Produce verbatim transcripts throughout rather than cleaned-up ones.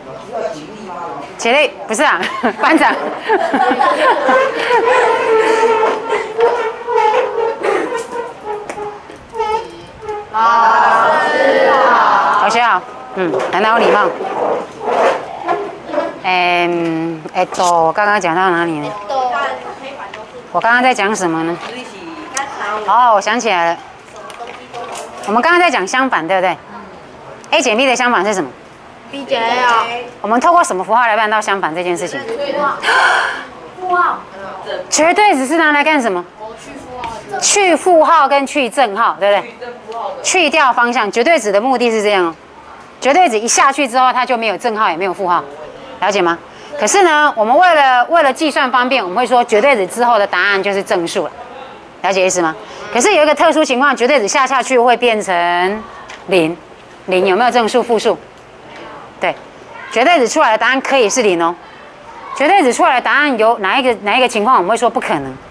起立不是啊，班长。 老师好。 老师好，嗯，很有礼貌。嗯，哎，都刚刚讲到哪里呢？我刚刚在讲什么呢？哦，我想起来了。我们刚刚在讲相反，对不对 ？A 减 B 的相反是什么 B 减 A 啊。 我们透过什么符号来办到相反这件事情？ 负号。 绝对值是拿来干什么？去负号跟去正号，对不对？去掉方向，绝对值的目的是这样哦。绝对值一下去之后，它就没有正号也没有负号，了解吗？可是呢，我们为了为了计算方便，我们会说绝对值之后的答案就是正数了，了解意思吗？可是有一个特殊情况，绝对值下下去会变成零，零有没有正数负数？对，绝对值出来的答案可以是零哦。绝对值出来的答案有哪一个哪一个情况我们会说不可能？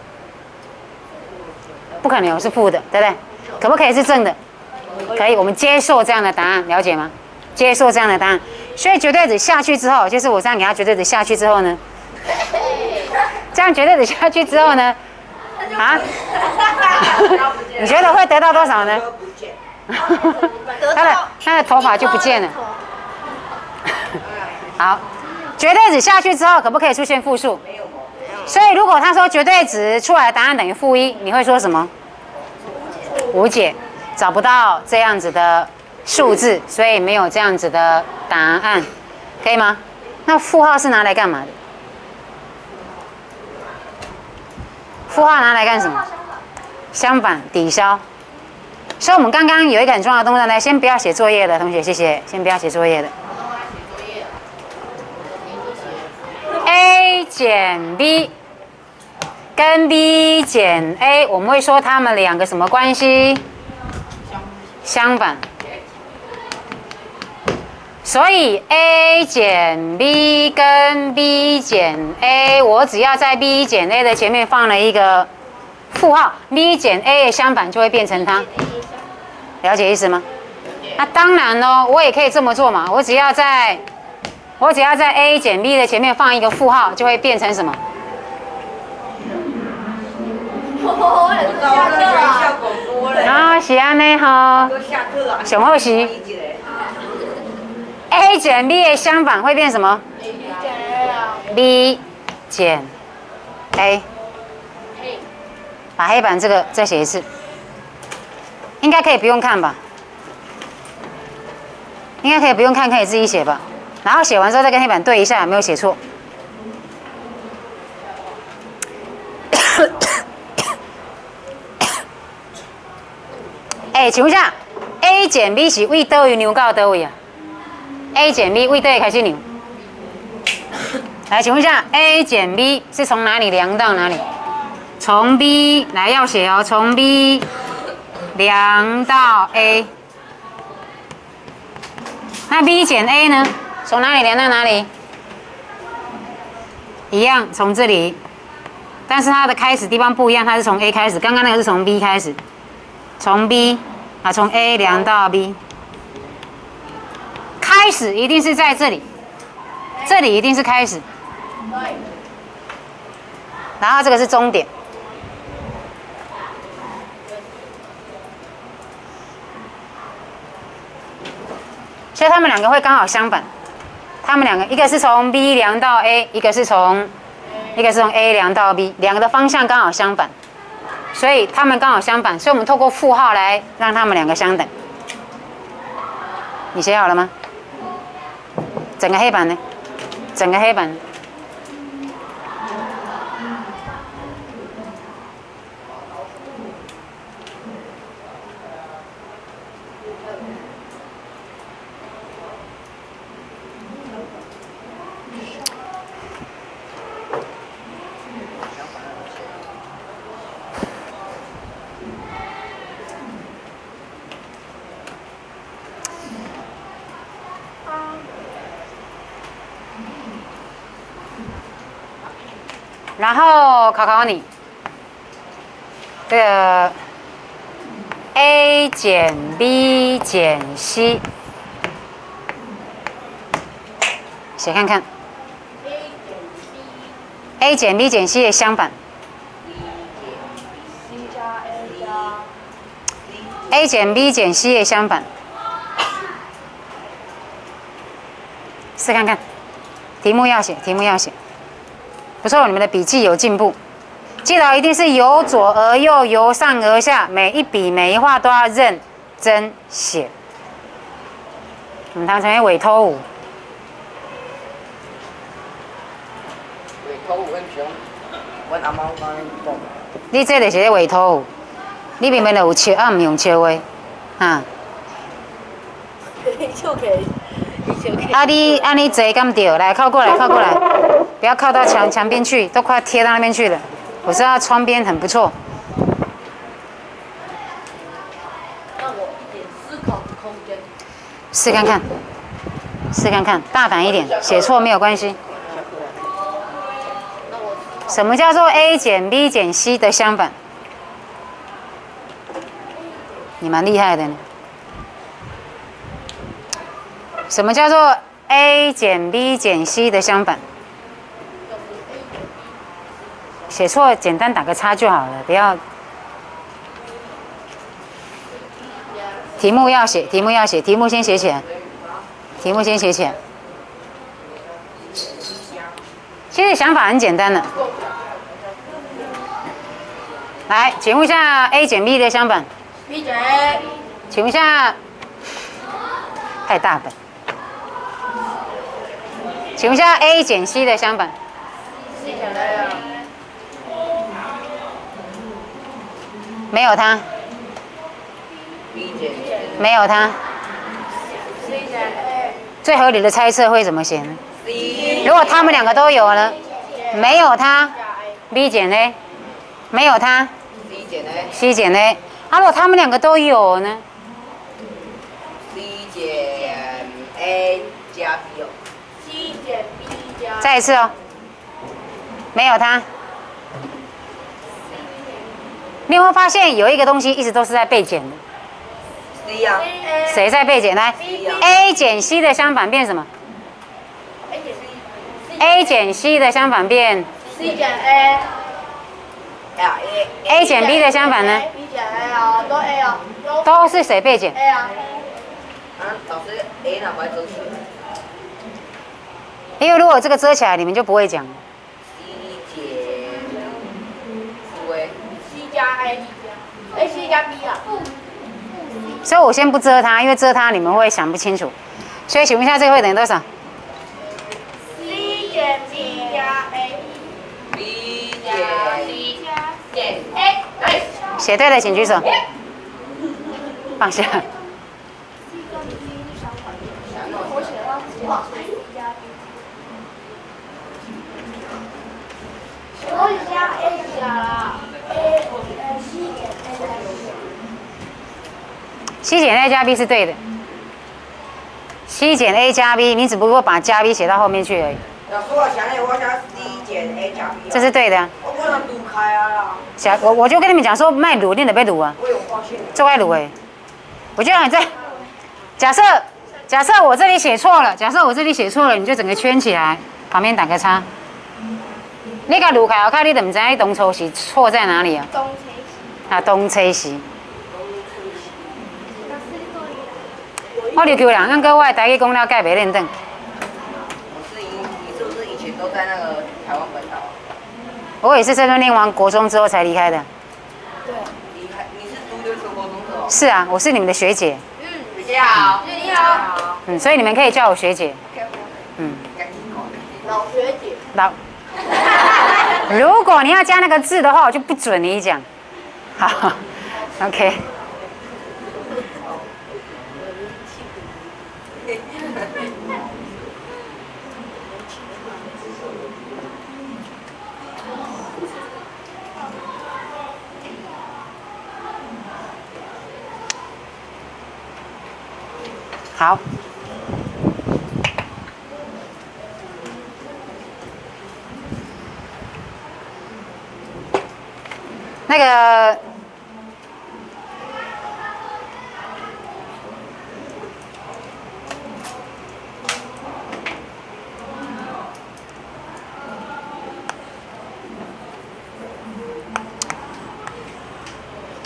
不可能有是负的，对不对？可不可以是正的？可以，我们接受这样的答案，了解吗？接受这样的答案，所以绝对值下去之后，就是我这样给它绝对值下去之后呢，这样绝对值下去之后呢，啊？你觉得会得到多少呢？他的他的头发就不见了。好，绝对值下去之后，可不可以出现负数？所以如果他说绝对值出来的答案等于负一，你会说什么？无解，找不到这样子的数字，所以没有这样子的答案，可以吗？那负号是拿来干嘛的？负号拿来干什么？相反，抵消。所以我们刚刚有一个很重要的动作，来，先不要写作业的同学，谢谢，先不要写作业的。A 减 B 跟 B 减 A， 我们会说它们两个什么关系？相反。所以 A 减 B 跟 B 减 A， 我只要在 B 减 A 的前面放了一个负号 ，B 减 A 的相反就会变成它。了解意思吗？那当然咯，我也可以这么做嘛。我只要在，我只要在 A 减 B 的前面放一个负号，就会变成什么？啊，是安尼哈。上好是。A 减 B 的相反会变什么 ？B 减 A。把黑板这个再写一次。应该可以不用看吧？应该可以不用看，可以自己写吧。然后写完之后再跟黑板对一下有没有写错。哎、欸，请问一下 ，A 减 B 是为多位牛到多位啊 ？A 减 B 为多位开始牛？来，请问一下 ，A 减 B 是从哪里量到哪里？从 B 来要写哦，从 B 量到 A。那 B 减 A 呢？从哪里量到哪里？一样，从这里。但是它的开始地方不一样，它是从 A 开始，刚刚那个是从 B 开始。从 B 啊，从 A 量到 B， 开始一定是在这里，这里一定是开始，然后这个是终点，所以他们两个会刚好相反。他们两个一个是从 B 量到 A， 一个是从一个是从 A 量到 B， 两个的方向刚好相反。所以它们刚好相反，所以我们透过负号来让它们两个相等。你写好了吗？整个黑板呢？整个黑板。然后考考你，这个 A 减 B 减 C， 写看看。A 减 B 减 C 的相反。A 减 B 减 C 的相反。试看看。题目要写，题目要写。不错，你们的笔记有进步。记得一定是由左而右，由上而下，每一笔每一画都要认真写。我们谈成为委托舞。 委托舞跟熊，阮阿妈讲讲。 你这就是咧委托舞，你明明就有笑，啊唔用笑的，哈。 就可以，就可以。 啊你啊你坐敢对？来靠过来，靠过来，不要靠到墙墙边去，都快贴到那边去了。我知道窗边很不错。 让我一点思考的空间。 试看看，试看看，大胆一点，写错没有关系。什么叫做 A 减 B 减 C 的相反？你蛮厉害的呢。什么叫做 A 减 B 减 C 的相反？写错简单打个叉就好了，不要。题目要写，题目要写，题目先写起来。题目先写起来。其实想法很简单的。来，请问一下 A 减 B 的相反 B 减 A。 请问一下，太大本。请问一下 A 减 C 的相反 C 减 A 啊。 没有它， B 减没有它。 C 减 A。 最合理的猜测会怎么写呢？ C 如果他们两个都有呢？没有它 ，B 减 A， 没有它 C 减 A ，C 减 A。啊，如果他们两个都有呢？ C 减 A 加 B 哦。 C 减 B 加。 再一次哦，没有它。你有没有发现有一个东西一直都是在被减的？ C 啊。 谁在被减？来 ，A 减 C 的相反变什么 A 减 C。 ？A 减 C 的相反变 C 减 A。 啊 A A 减 B 的相反呢？ B 减 A 啊，都 A 啊。 都是谁被减？ A 啊。 啊，老师 A 哪块周期因为如果这个遮起来，你们就不会讲了。 ？C 减负 A。 C 加 A。A C 加 B 啊。 所以我先不遮它，因为遮它你们会想不清楚。所以请问一下，这个会等于多少？ C 减 B 加 A。 B 加减 C 加减 A。对。 写对了请举手。放下。 我写到 C 加 B。我加 A 加啦。A C 减 A 加 C 减 A 加 B 是对的。C 减 A 加 B， 你只不过把加 B 写到后面去而已。 老师，我想你，我想 C 减 A 加 B。 这是对的、啊。 我不能撸开啊啦。 小我我就跟你们讲说，卖卤你得被卤啊， 我有发现。 做爱卤哎。我就让你在假设假设我这里写错了，假设我这里写错了，你就整个圈起来，旁边打个叉。你甲卤开，我看你都唔知道东抽是错在哪里啊？ 东切西。 啊，东吹西。我琉球人，按各位台语讲了，该袂认得。 我是以你是不是以前都在那个台湾本岛啊？ 我也是深圳念完国中之后才离开的。 对。 离开你是读留学国中的哦。 是啊，我是你们的学姐。 嗯， 学姐好。 你好。 嗯，所以你们可以叫我学姐。嗯。 老学姐。 老。如果你要加那个字的话，我就不准你讲。好 ，OK。好。那个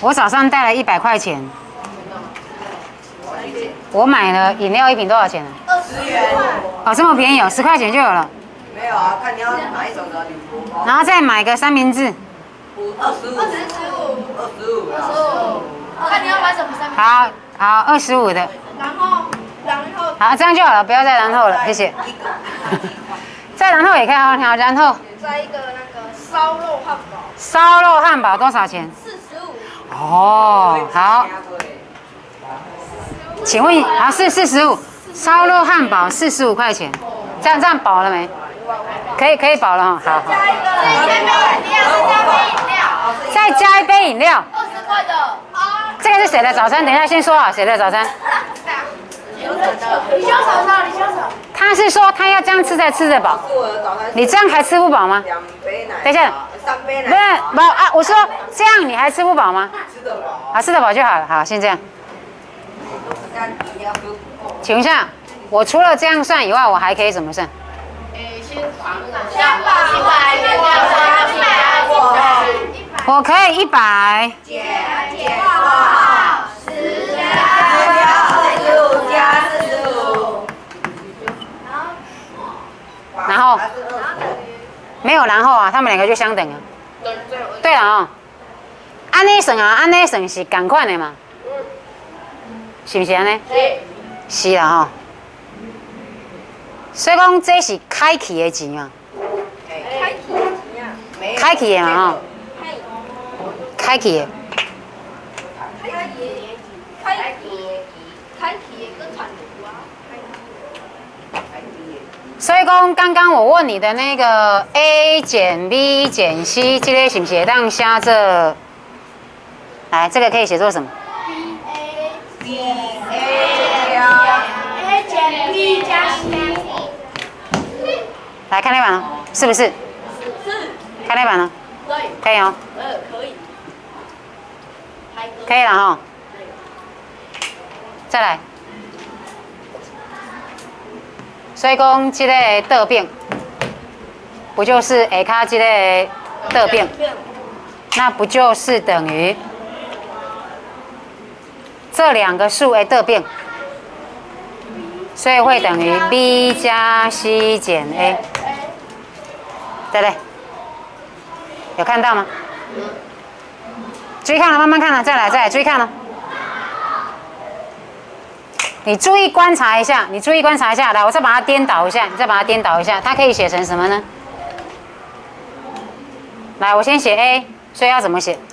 我早上带了一百块钱，我买了饮料一瓶多少钱啊？ 十元。 哦，这么便宜哦，十块钱就有了。 没有啊，看你要哪一种的铝箔包。 然后再买个三明治。 二十五。二十五。二十五。二十五。 看你要买什么三明治。 好好，二十五的。 然后，然后。 好，这样就好了，不要再然后了，谢谢。再然后也可以好，好，然后。 再一个那个烧肉汉堡。 烧肉汉堡多少钱？ 四十五。 哦，好。请问，啊是四十五，烧肉汉堡四十五块钱，这样这样饱了没？可以可以饱了哈，好好。 加一个，再加一杯饮料，再加杯饮料。 再加一杯饮料。 二十块的。啊。 这个是谁的早餐？等一下先说好，谁的早餐？ 李修手呢？李修手。 他是说他要这样吃才吃得饱，你这样还吃不饱吗？ 两杯奶。 等一下， 三杯奶。 不是，不啊，我说这样你还吃不饱吗？ 吃得饱。 啊，吃得饱就好了，好，先这样。请问一下，我除了这样算以外，我还可以怎么算？ 先把一百减掉三百， 我可以一百减减括号十加二十五加四十五， 然后没有然后啊，他们两个就相等啊。对了啊，按呢算啊，按呢算是同款的嘛，是不是安尼？是啦吼。所以讲这是开启的钱啊，开启的嘛吼，开启的。 开启开启跟产图啊。 所以讲刚刚我问你的那个 A 减 B 减 C， 这个是不是会当写这？来，这个可以写作什么 ？B A A A 减 B 加 C。 来看那版哦，是不是？ 是。 看那版哦。 可以。 可以哦。 呃，可以。 可以了哈。再来。所以讲这个倒变，不就是下卡这个倒变？那不就是等于这两个数的倒变？所以会等于 b 加 c 减 a， 对不对？有看到吗？注意看了，慢慢看了，再来，再来，注意看了。你注意观察一下，你注意观察一下，来，我再把它颠倒一下，你再把它颠倒一下，它可以写成什么呢？来，我先写 a， 所以要怎么写？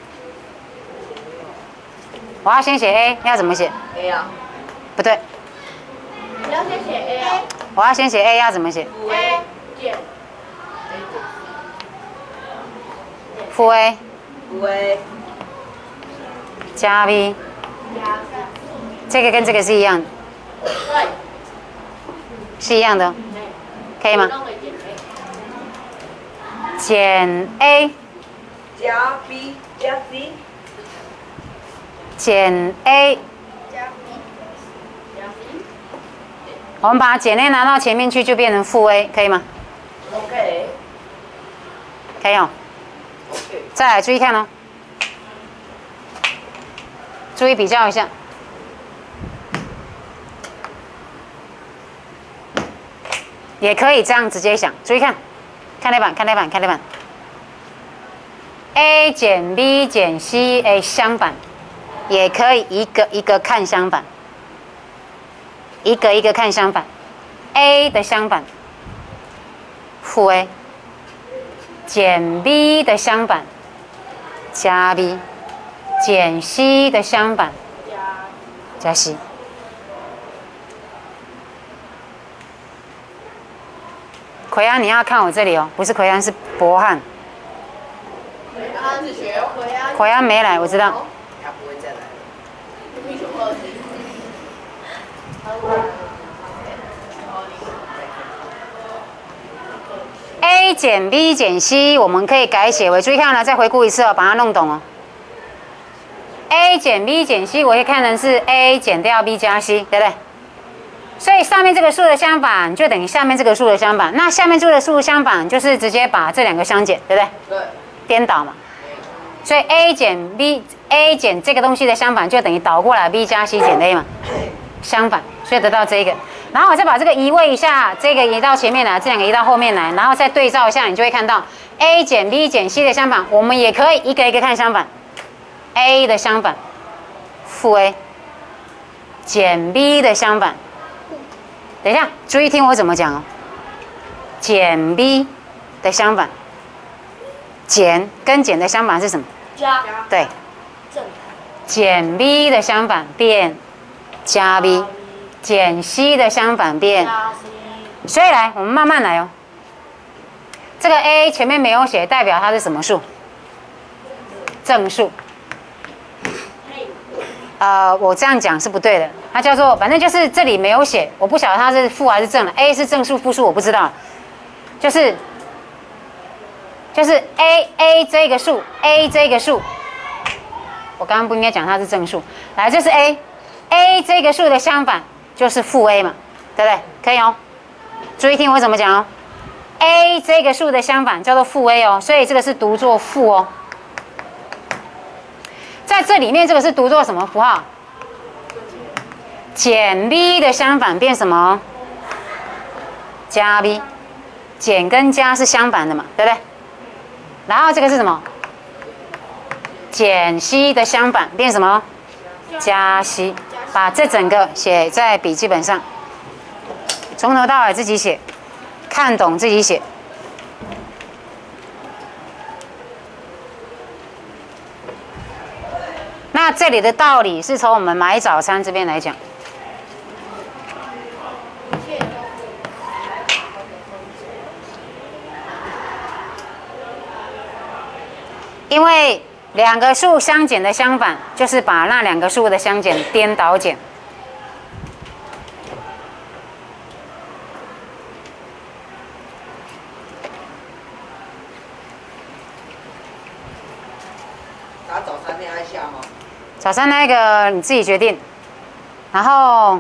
我要先写 a， 要怎么写 ？a 啊？ 不对。 你要先写 A 啊。 我要先写 a， 要怎么写 ？A 减负 a。 负 a。 加 b。这个跟这个是一样的。 对。 是一样的、哦，可以吗？减 a。 加 b 加 c。 减 a。 加 b 加 c。 我们把减 a 拿到前面去，就变成负 a， 可以吗 ？OK。 可以哦。 OK。 再来注意看哦，注意比较一下。也可以这样直接想，注意看，看那版，看那版，看那版。A 减 B 减 C A 相反，也可以一个一个看相反，一个一个看相反。A 的相反，负 A， 减 B 的相反，加 B， 减 C 的相反，加 C。奎安，你要看我这里哦，不是奎安，是博翰。 奎安是学奎安。 奎安没来，我知道。 他不会再来了。 A 减 B 减 C， 我们可以改写为，注意看了，再回顾一次哦，把它弄懂哦。A 减 B 减 C， 我可以看成是 A 减掉 B 加 C， 对不对？所以上面这个数的相反就等于下面这个数的相反，那下面这个数相反就是直接把这两个相减，对不对？ 对。 颠倒嘛。所以 A 减 B A 减这个东西的相反就等于倒过来 B 加 C 减 A 嘛，相反，所以得到这个。然后我再把这个移位一下，这个移到前面来，这两个移到后面来，然后再对照一下，你就会看到 A 减 B 减 C 的相反，我们也可以一个一个看相反。A 的相反，负 A， 减 B 的相反。等一下，注意听我怎么讲哦。减 B 的相反，减跟减的相反是什么？ 加。 对。 正。 减 B 的相反变加 B， 减 C 的相反变。 加 C。 所以来，我们慢慢来哦。这个 A 前面没有写，代表它是什么数？正数。呃，我这样讲是不对的，它叫做，反正就是这里没有写，我不晓得它是负还是正了。A 是正数、负数我不知道，就是就是 A A 这个数 A 这个数，我刚刚不应该讲它是正数，来，这是 A A 这个数的相反就是负 A 嘛，对不对？可以哦，注意听我怎么讲哦。A 这个数的相反叫做负 A 哦，所以这个是读作负哦。在这里面，这个是读作什么符号？减 B 的相反变什么？加 B， 减跟加是相反的嘛，对不对？然后这个是什么？减 C 的相反变什么？加 C。把这整个写在笔记本上，从头到尾自己写，看懂自己写。那这里的道理是从我们买早餐这边来讲，因为两个数相减的相反，就是把那两个数的相减颠倒减。 打早餐店按下吗？ 早餐那个你自己决定，然后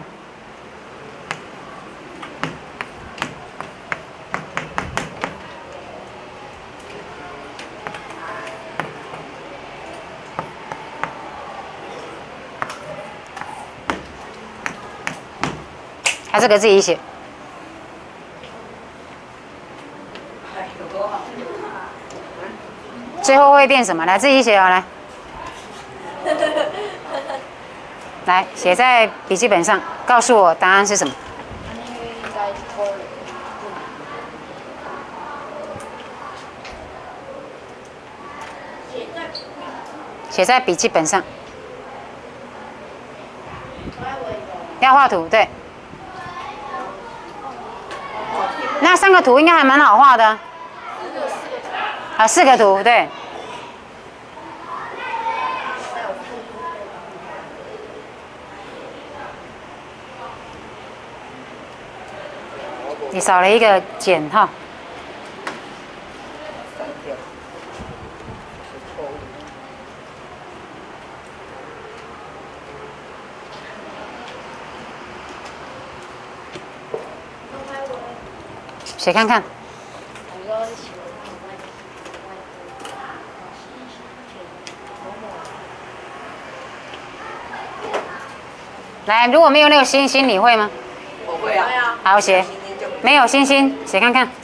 他这个自己写。最后会变什么？来，自己写哦，来。来，写在笔记本上，告诉我答案是什么。写在笔记本上。要画图，对。那三个图应该还蛮好画的。啊，四个图，对。你少了一个减号。写看看。来，如果没有那个星星，你会吗？ 我会啊。 好，写。没有星星，写看看。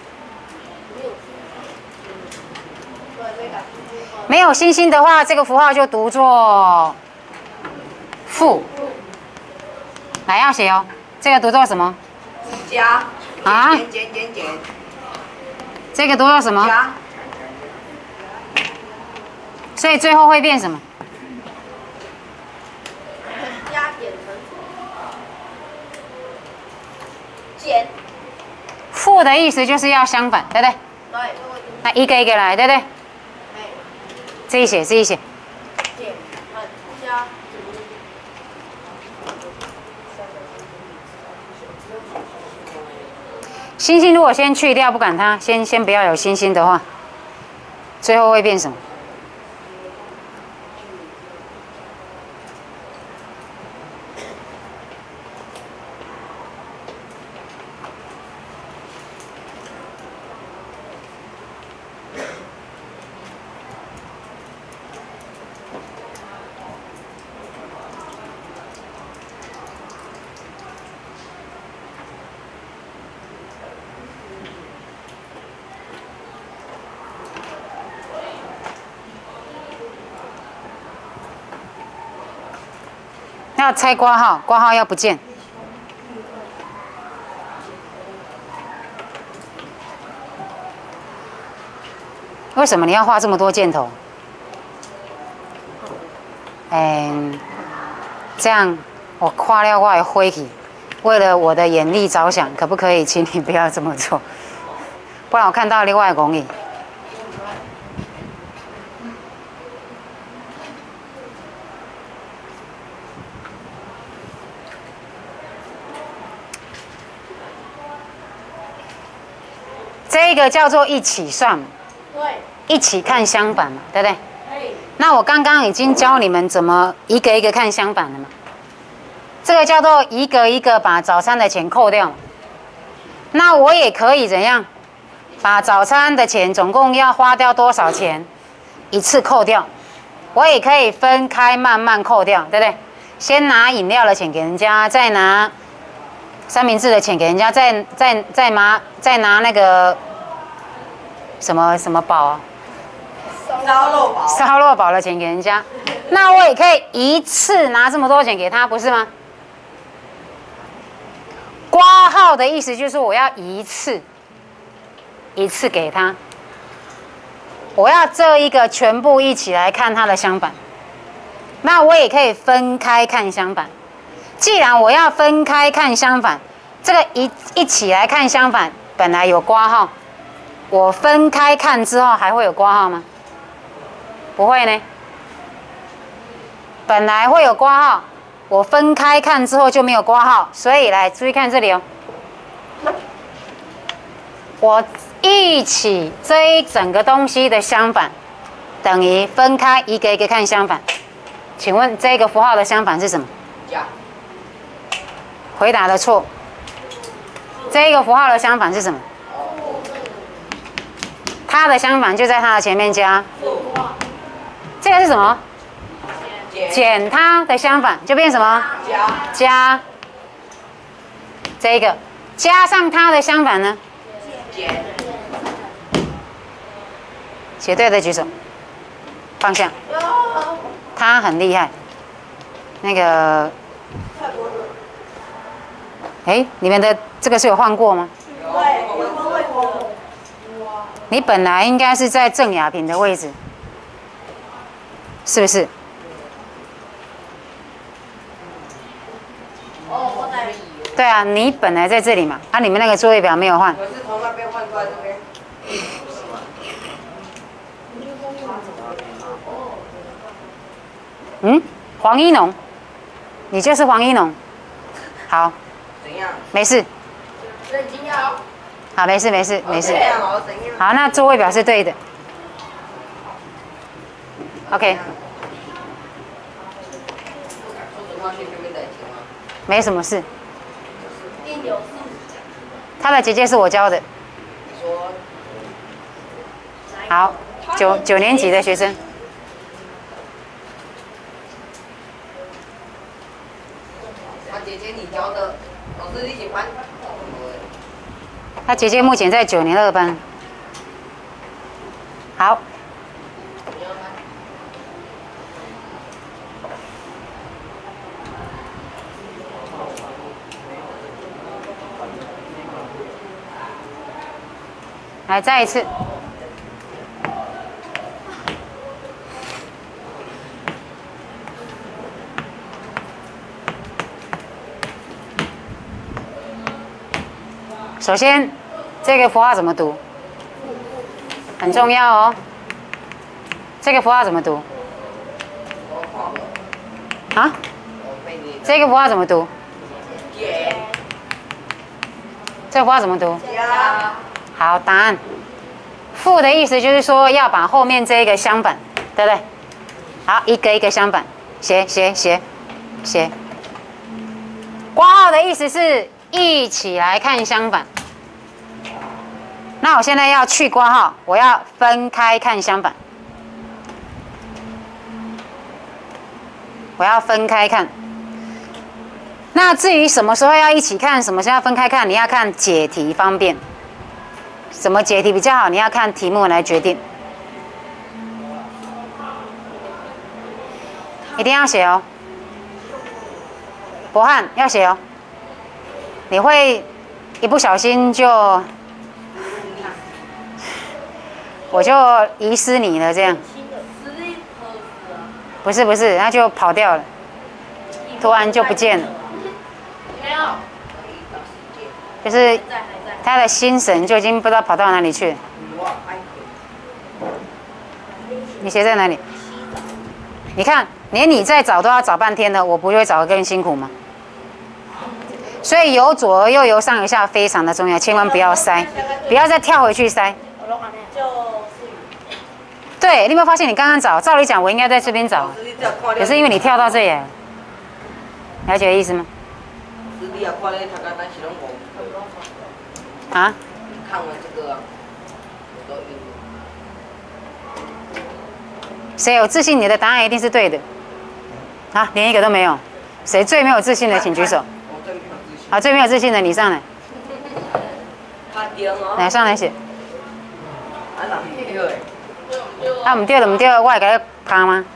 没有星星的话，这个符号就读作负。来，要写哦。这个读作什么？ 加。 啊？ 减减减减。 这个读作什么？ 加。 所以最后会变什么？ 加减乘减。 负的意思就是要相反，对不对？ 对。 那一个一个来，对不对？自己写，自己写。 减和加。 星星如果先去掉，不管它，先先不要有星星的话，最后会变什么？ 要拆括号，括号要不见。为什么你要画这么多箭头？嗯，这样我画了我的灰体，为了我的眼力着想，可不可以请你不要这么做？不然我看到另外的公益。这个叫做一起算， 对， 一起看相反嘛，对不对？那我刚刚已经教你们怎么一个一个看相反了嘛。这个叫做一个一个把早餐的钱扣掉。那我也可以怎样？把早餐的钱总共要花掉多少钱，一次扣掉。我也可以分开慢慢扣掉，对不对？先拿饮料的钱给人家，再拿三明治的钱给人家，再再再拿再拿那个什么什么宝啊？ 烧肉堡。 烧肉堡的钱给人家，那我也可以一次拿这么多钱给他，不是吗？括号的意思就是我要一次一次给他，我要这一个全部一起来看它的相反。那我也可以分开看相反。既然我要分开看相反，这个一一起来看相反，本来有括号，我分开看之后还会有括号吗？不会呢。本来会有括号，我分开看之后就没有括号，所以来注意看这里哦。我一起这一整个东西的相反，等于分开一个一个看相反。请问这个符号的相反是什么？ 加。 回答的错。这个符号的相反是什么？它的相反就在它的前面加。这个是什么？减它的相反就变什么？ 加。 加。这个加上它的相反呢？ 减。 写对的举手。方向。他很厉害。那个，哎，你们的这个是有换过吗？你本来应该是在郑雅萍的位置，是不是？对啊，你本来在这里嘛，啊，你们那个作业表没有换。 我是从那边换过来这边。 嗯，黄一农，你就是黄一农。好。 怎样？ 没事。 认真要。 好，没事没事没事。 这样哦，怎样？ 好，那座位表是对的。OK。没什么事。他的姐姐是我教的。好，九九年级的学生。 他姐姐你教的，老师你喜欢？ 他姐姐目前在九年二班。好。来，再一次。首先，这个符号怎么读？很重要哦。这个符号怎么读？啊？这个符号怎么读？这个符号怎么读？好，答案。负的意思就是说要把后面这一个相反，对不对？好，一个一个相反，写写写写。括号的意思是一起来看相反。那我现在要去括号，我要分开看相反。我要分开看。那至于什么时候要一起看，什么时候要分开看，你要看解题方便。怎么解题比较好？你要看题目来决定。一定要写哦。 博翰要写哦，你会一不小心就我就遗失你了，这样。不是不是，他就跑掉了，突然就不见了。 没有， 就是他的心神就已经不知道跑到哪里去了。你写在哪里？你看，连你在找都要找半天的，我不会找得更辛苦吗？所以由左而右、由上而下非常的重要，千万不要塞，不要再跳回去塞。对，你有没有发现你刚刚找？照理讲我应该在这边找，可是因为你跳到这里来了，了解意思吗？啊？ 看了这个， 谁有自信？你的答案一定是对的。啊，连一个都没有。谁最没有自信的，请举手。好，最没有自信的你上来。来上来写。啊，唔对就唔对，我会给你卡吗？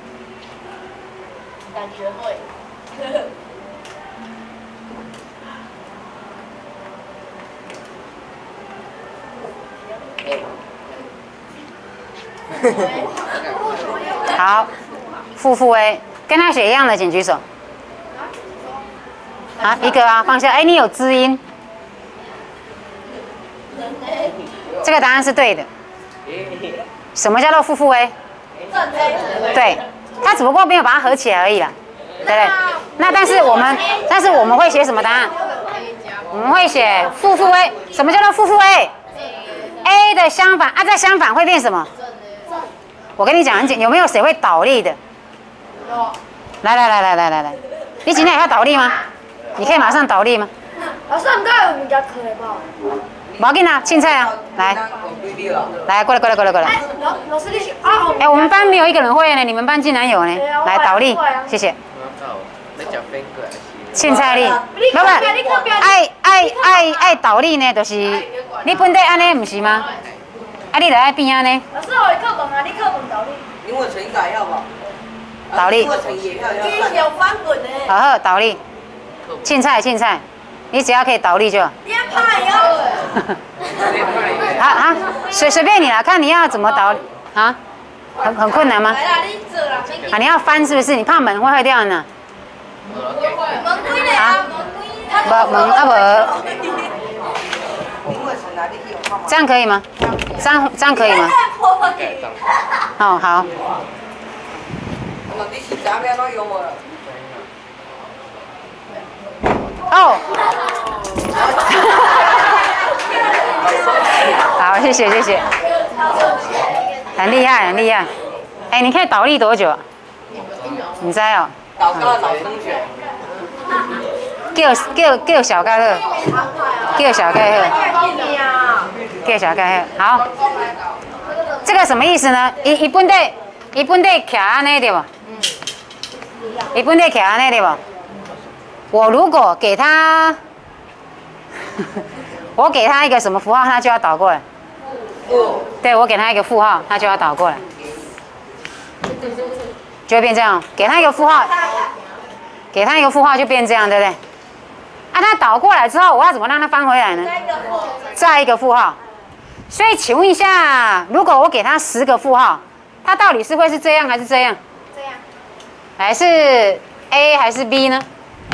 感觉会。 好，负负 A 跟他写一样的，请举手。啊，一个啊，放下。哎，你有知音，这个答案是对的。什么叫做负负 A？ 对，他只不过没有把它合起来而已啦，对不对？那但是我们，但是我们会写什么答案？我们会写负负 A。什么叫做负负 A？A 的相反啊，再相反会变什么？我跟你讲，很简，有没有谁会倒立的？来来来来来来来，你今天也要倒立吗？你可以马上倒立吗？ 老师，唔该有物件可以吧？ 不要紧啊，青菜啊，来，来过来过来过来过来。 老老师你是啊？ 哎，我们班没有一个人会呢，你们班竟然有呢。来倒立，谢谢。凊彩你，不不，爱爱爱爱倒立呢，就是你本地安尼唔是吗？啊，你来爱边安尼？ 老师，我课本啊，你课本倒立。 英文成改要吧？ 倒立。 英文成也要要。 你有翻滚呢。 好好倒立，凊彩凊彩，你只要可以倒立就好。 你怕哟？ 啊啊，随随便你啦，看你要怎么倒啊？很很困难吗？ 来啦，你做啦。 啊，你要翻是不是？你怕门会坏掉呢？ 门规呢？啊？ 不门啊不。这样可以吗？这样这样可以吗？哦好。哦。好，谢谢谢谢。很厉害很厉害。哎，你可以倒立多久？你知哦？ 倒高老升学。 叫叫叫小盖好，叫小盖好，叫小盖好。好，这个什么意思呢？一一本地一本地徛安尼对不？一本地徛安尼对不？我如果给他，我给他一个什么符号，他就要倒过来。对，我给他一个负号，他就要倒过来，就会变这样。给他一个负号，给他一个负号就变这样，对不对？啊，他倒过来之后，我要怎么让他翻回来呢？再一个负号。所以请问一下，如果我给他十个负号，他到底是会是这样还是这样？ 这样。 还是 A 还是 B 呢？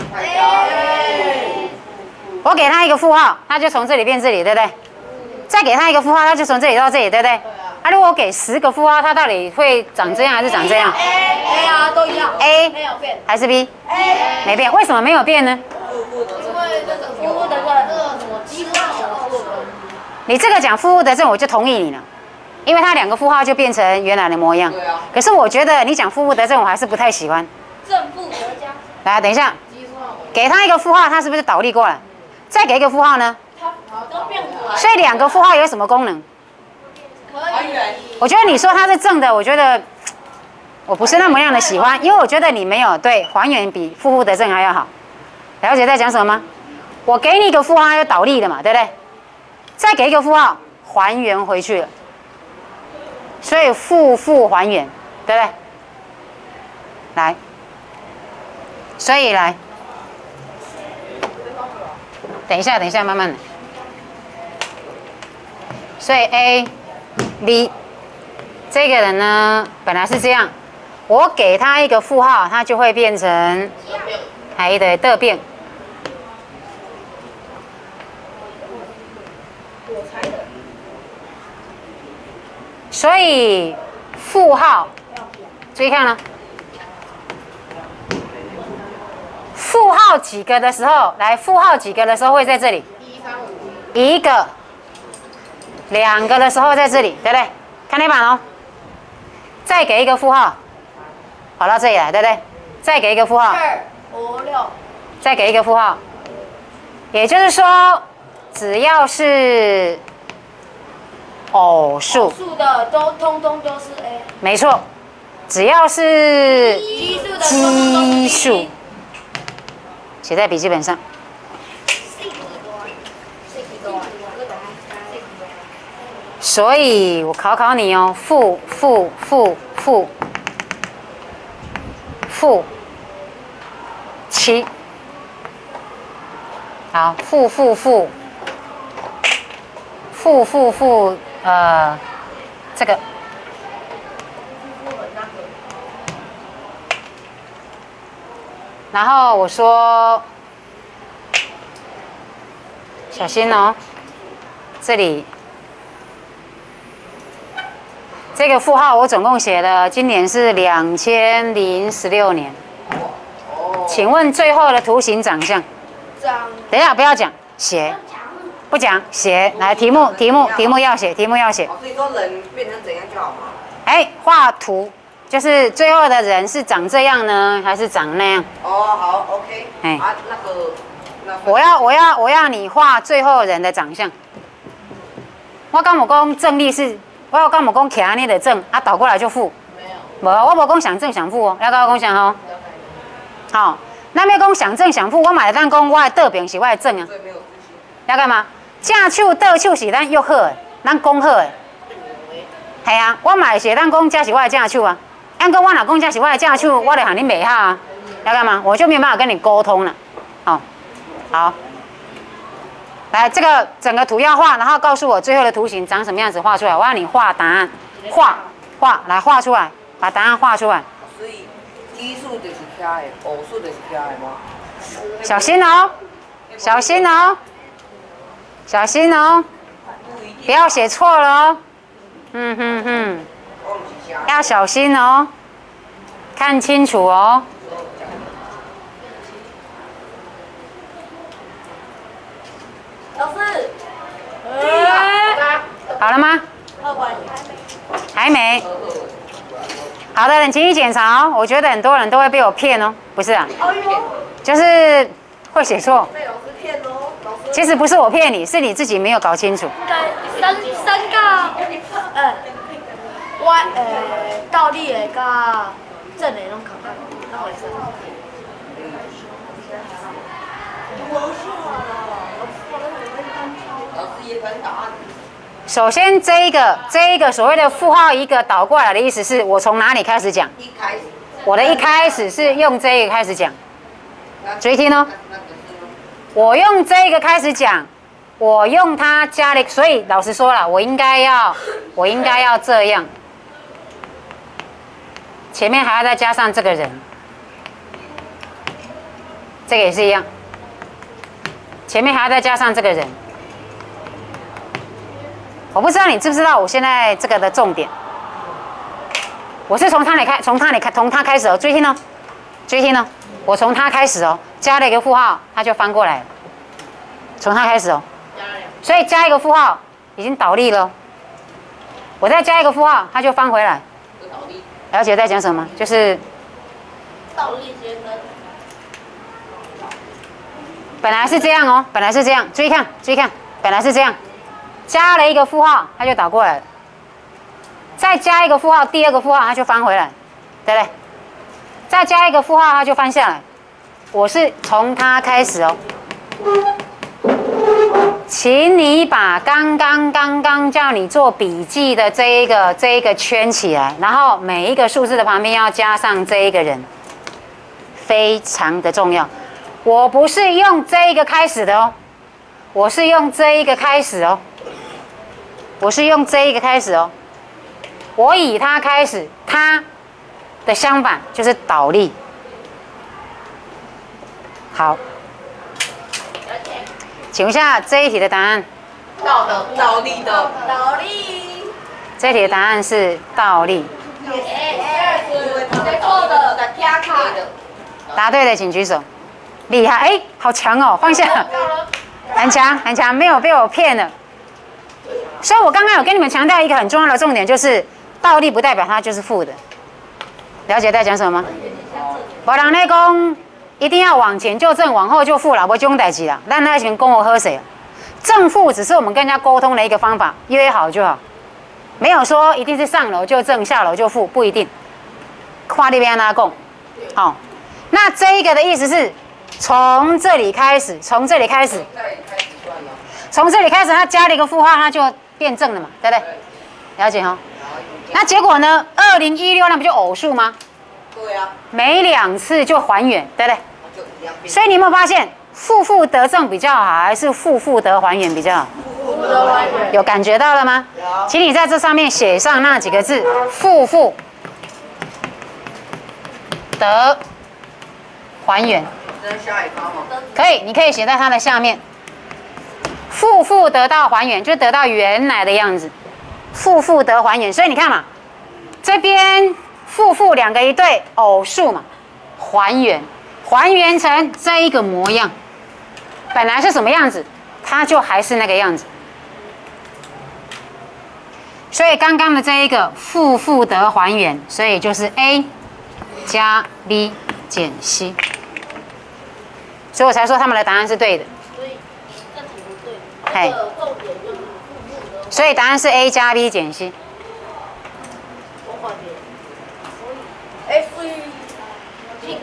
我给他一个负号，他就从这里变这里，对不对？再给他一个负号，他就从这里到这里，对不对？啊，如果我给十个负号，它到底会长这样还是长这样 ？A A 啊，都一样。 A 没有变。 还是 B？ A 没变。为什么没有变呢？ 因为这个负负得正，这个什么几乎小负的。 你这个讲负负得正，我就同意你了，因为它两个负号就变成原来的模样。 对啊。 可是我觉得你讲负负得正，我还是不太喜欢。 正负得加。 来，等一下，给他一个负号，他是不是倒立过来？再给一个负号呢？ 都变过来。 所以两个负号有什么功能？ 可以。 我觉得你说它是正的，我觉得我不是那么样的喜欢，因为我觉得你没有对还原比负负得正还要好。了解在讲什么吗？我给你一个负号，它就倒立了嘛，对不对？再给一个负号，还原回去了。所以负负还原，对不对？来，所以来， 等一下，等一下，慢慢的。所以 A、B 这个人呢，本来是这样，我给他一个负号，他就会变成还的的变。所以负号，注意看了。负号几个的时候，来负号几个的时候会在这里，一个、两个的时候在这里，对不对？看那版哦。再给一个负号，跑到这里来，对不对？再给一个负号， 二五六， 再给一个负号，也就是说，只要是偶数， 数的都通通都是 A， 没错，只要是奇数的奇数。写在笔记本上。所以我考考你哦，负负负负负七，好，负负负负负负呃这个。然后我说，小心哦，这里这个负号我总共写了，今年是两千零十六年。请问最后的图形长相？ 长。 等一下，不要讲，写，不讲，写。来，题目，题目，题目要写，题目要写。 所以说人变成怎样就好嘛？ 哎，画图。就是最后的人是长这样呢，还是长那样？ 哦，好 ，OK。哎，啊，那个，那我要我要我要你画最后人的长相。我刚我讲正立是，我要刚我讲徛你的正，啊倒过来就负。没有。无，我无讲想正想负哦，要跟我讲想哦。好，那要讲想正想负，我嘛会当讲我的倒边是我的正啊。要干嘛？正手倒手是咱约好的，咱讲好的。系啊，我嘛会写咱讲这是我的正手啊。按个我老公家是我的正手，我得喊你美哈啊，要干嘛？我就没有办法跟你沟通了。好，好，来这个整个图要画，然后告诉我最后的图形长什么样子，画出来。我让你画答案，画画来画出来，把答案画出来。 所以奇数就是徛的，偶数就是徛的吗？ 小心哦，小心哦，小心哦，不要写错了哦。嗯哼哼。要小心哦，看清楚哦。 老师， 好了吗？还没。好的，你请你检查哦。我觉得很多人都会被我骗哦，不是啊？就是会写错。 被老师骗哦。 其实不是我骗你，是你自己没有搞清楚。 三三个，呃。我诶，倒立的甲正的拢同款，哪回事？ 首先，这一个这一个所谓的负号一个倒过来的意思是我从哪里开始讲？ 一开始。 我的一开始是用这个开始讲，注意听哦。我用这个开始讲，我用它加了，所以老实说了，我应该要，我应该要这样。前面还要再加上这个人，这个也是一样。前面还要再加上这个人，我不知道你知不知道我现在这个的重点。我是从他里开，从他里开，从他开始哦，注意听哦，注意听哦，我从他开始哦，加了一个负号，他就翻过来了。从他开始哦，所以加一个负号已经倒立了，我再加一个负号，他就翻回来。了解在讲什么？就是倒立先生。 本来是这样哦，本来是这样，注意看，注意看，本来是这样，加了一个负号，它就倒过来了。再加一个负号，第二个负号它就翻回来，对不对？再加一个负号，它就翻下来。我是从它开始哦。请你把刚刚刚刚叫你做笔记的这一个这一个圈起来，然后每一个数字的旁边要加上这一个人，非常的重要。我不是用这一个开始的哦， 我是用这一个开始哦，我是用这一个开始哦，我以它开始，它的相反就是倒立。好，请问一下这一题的答案？ 倒的倒立的倒立。 这一题的答案是倒立。 错的的加卡的。 答对的请举手。厉害，哎，好强哦！放下，很强很强，没有被我骗了。所以我刚刚有跟你们强调一个很重要的重点，就是倒立不代表它就是负的。了解在讲什么吗？我人咧讲，一定要往前就正，往后就负啦，不这种代志啦。咱那群跟我喝水，正负只是我们跟人家沟通的一个方法，约好就好，没有说一定是上楼就正，下楼就负，不一定。看你要哪讲，好，那这一个的意思是从这里开始，从这里开始，从这里开始，它加了一个负号，它就变正了嘛，对不对？了解哈。那结果呢？二零一六那不就偶数吗？ 对啊， 每两次就还原，对不对？所以你有没有发现，负负得正比较好，还是负负得还原比较好？ 负得还原。 有感觉到了吗？请你在这上面写上那几个字：负负得还原。可以，你可以写在它的下面。负负得到还原，就得到原来的样子。负负得还原，所以你看嘛，这边负负两个一对，偶数嘛，还原，还原成这一个模样。本来是什么样子，它就还是那个样子。所以刚刚的这一个负负得还原，所以就是 A 加 B 减 C。所以我才说他们的答案是对的。 所以这题不对。 嘿。 重点就是负负得。 所以答案是 A 加 B 减 C。 我换别。所以 F 进。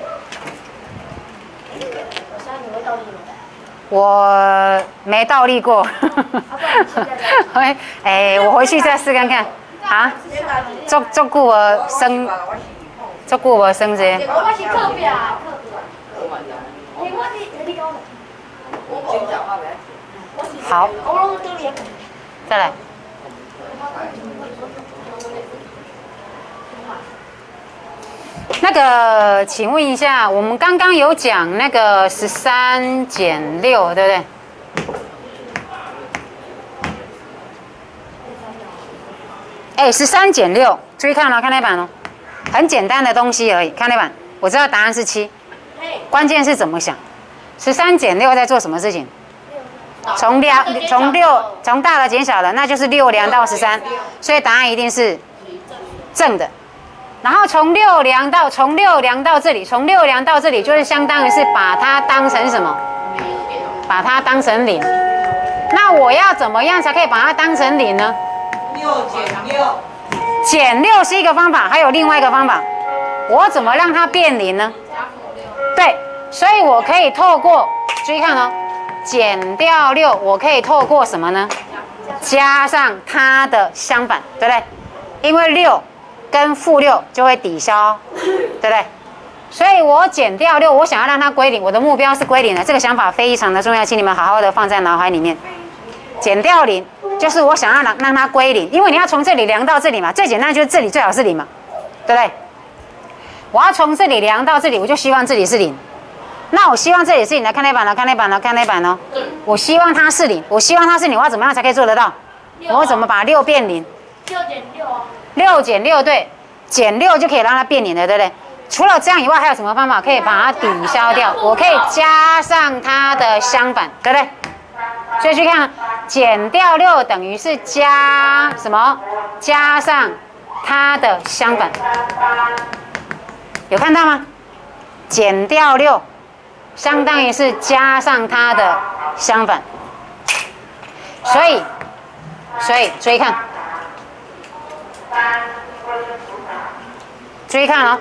我猜你会倒立吗？ 我没倒立过。哎哎，我回去再试看看。啊？足足久无升，足久无升这个。 我是课表，课表。我你你讲的。 好。 我都连。 再来。那个，请问一下，我们刚刚有讲那个十三减六，对不对？哎，十三减六，注意看哦，看那版哦，很简单的东西而已。看那版，我知道答案是七，关键是怎么想。十三减六在做什么事情？从量从六从大的减小的，那就是六量到十三，所以答案一定是正的。然后从六量到从六量到这里，从六量到这里，就是相当于是把它当成什么？把它当成零。那我要怎么样才可以把它当成零呢？ 六减六， 减六是一个方法，还有另外一个方法，我怎么让它变零呢？对，所以我可以透过，注意看哦，减掉六，我可以透过什么呢？加上它的相反，对不对？因为六跟负六就会抵消，对不对？所以我减掉六，我想要让它归零，我的目标是归零的，这个想法非常的重要，请你们好好的放在脑海里面。减掉零就是我想要让让它归零，因为你要从这里量到这里嘛，最简单就是这里最好是零嘛，对不对？我要从这里量到这里，我就希望这里是零。那我希望这里是零，来看那版了，看那版了，看那版哦。我希望它是零，我希望它是零，我要怎么样才可以做得到？我怎么把六变零？ 六减六啊。 六减六对，减六就可以让它变零了，对不对？除了这样以外，还有什么方法可以把它抵消掉？我可以加上它的相反，对不对？所以去看，减掉六等于是加什么？加上它的相反，有看到吗？减掉六，相当于是加上它的相反。所以，所以注意看。注意看哦，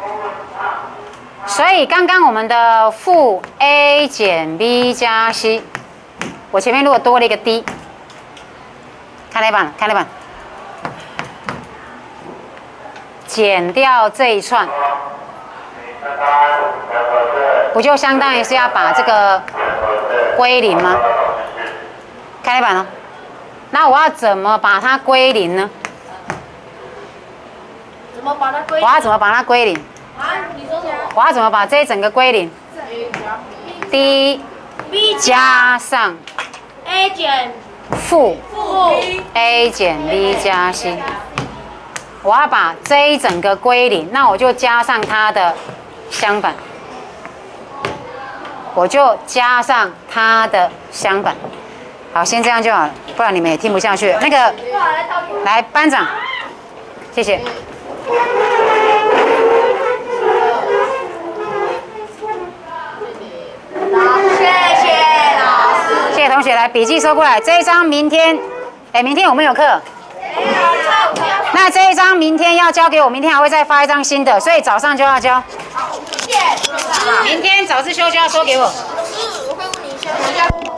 所以刚刚我们的负 a 减 b 加 c， 我前面如果多了一个 d， 看那版，看那版，减掉这一串，不就相当于是要把这个归零吗？ 开板哦。那我要怎么把它归零呢？ 怎么把它归？ 我要怎么把它归零？ 啊，你说什么？ 我要怎么把这一整个归零 ？D B 加上 A 减负负 A 减 B 加 C。我要把这一整个归零，那我就加上它的相反，我就加上它的相反。好，先这样就好了，不然你们也听不下去了。那个，来班长，谢谢。 谢谢老师。 谢谢同学，来笔记收过来。这一张明天，哎，明天我们有课。那这一张明天要交给我，明天还会再发一张新的，所以早上就要交。 谢谢。 明天早自修就要收给我。 老师，我可以问你一下。